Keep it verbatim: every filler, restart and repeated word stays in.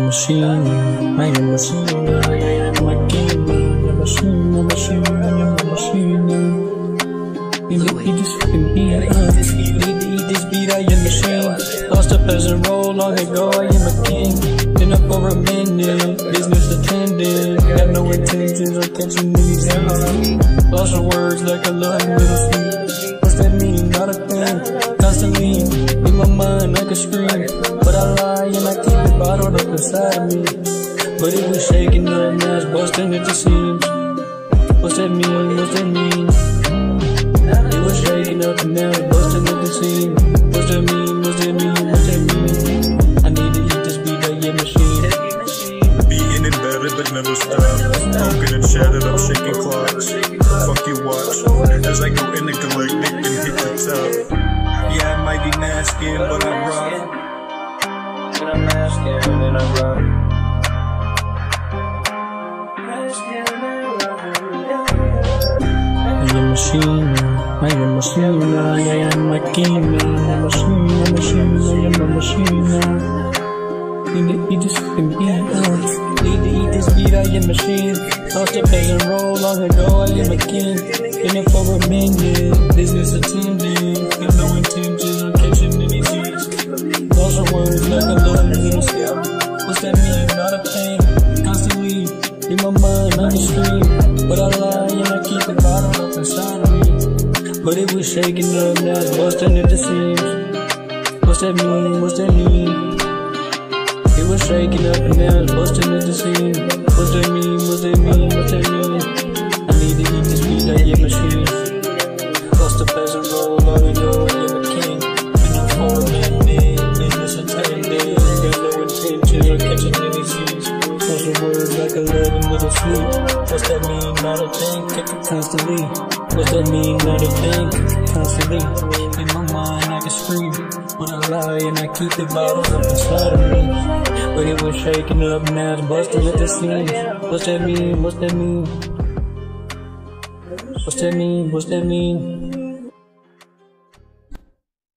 Machina, I am Machina, I am Machina, Machina, Machina, Machina. Need to eat this fucking beat, uh. Need to eat this beat, I am Machine. Lost a peasant role long ago, I am a king. Been up for a minute, business attendant. Got no intentions of catching these things. Lost your words like a little middle feet. What's that mean? Not a thing. Constantly in my mind, I could scream, but I lie and I keep it bottled up inside of me. But it was shaking up, now it's busting at the seams. What's that mean? What's that mean? It was shaking up and now it's busting at the seams. What's that mean? What's that mean? What's that mean? I need to eat this beat, I get machine. Beaten and battered but never stopped. Broken and shattered, I'm shaking clocks. Fuck you, watch as I go intergalactic and hit the top. Yeah, I might be masking, but I rock. And I'm masking and I rock. I am Machina, I am Machina, I am Machina, Machina, Machina, I am a Machina. Need to eat this fucking beat, uh. Need to eat this beat, I am Machine. Lost a peasant role long ago, I am a king. Been it for a minute, business attendant. Got no intentions of catching any Z's. Lost your words like a little little step. What's that mean? Not a thing. Constantly in my mind, I can scream, but I lie and I keep it bottled up inside of me. But it was shaking up, now it's busting at the seams. What's that mean? What's that mean? It was shaking up and now it's busting at the seams. What's that mean? What's that mean? What's that mean? I need to eat this beat, I get machine. Lost a peasant role long ago, I am a king. Been up for a minute, business attendant. Got no intentions of catching any Z's. Lost your words like a leaden little sleep. What's that mean? Not a thing, kick it constantly. What's that mean? Not a thing, kick it constantly. In my mind I can scream, but I lie and I keep the bottles up inside of me. But it was shaking up, now it's busting at the seams. What's that mean? What's that mean? What's that mean? What's that mean?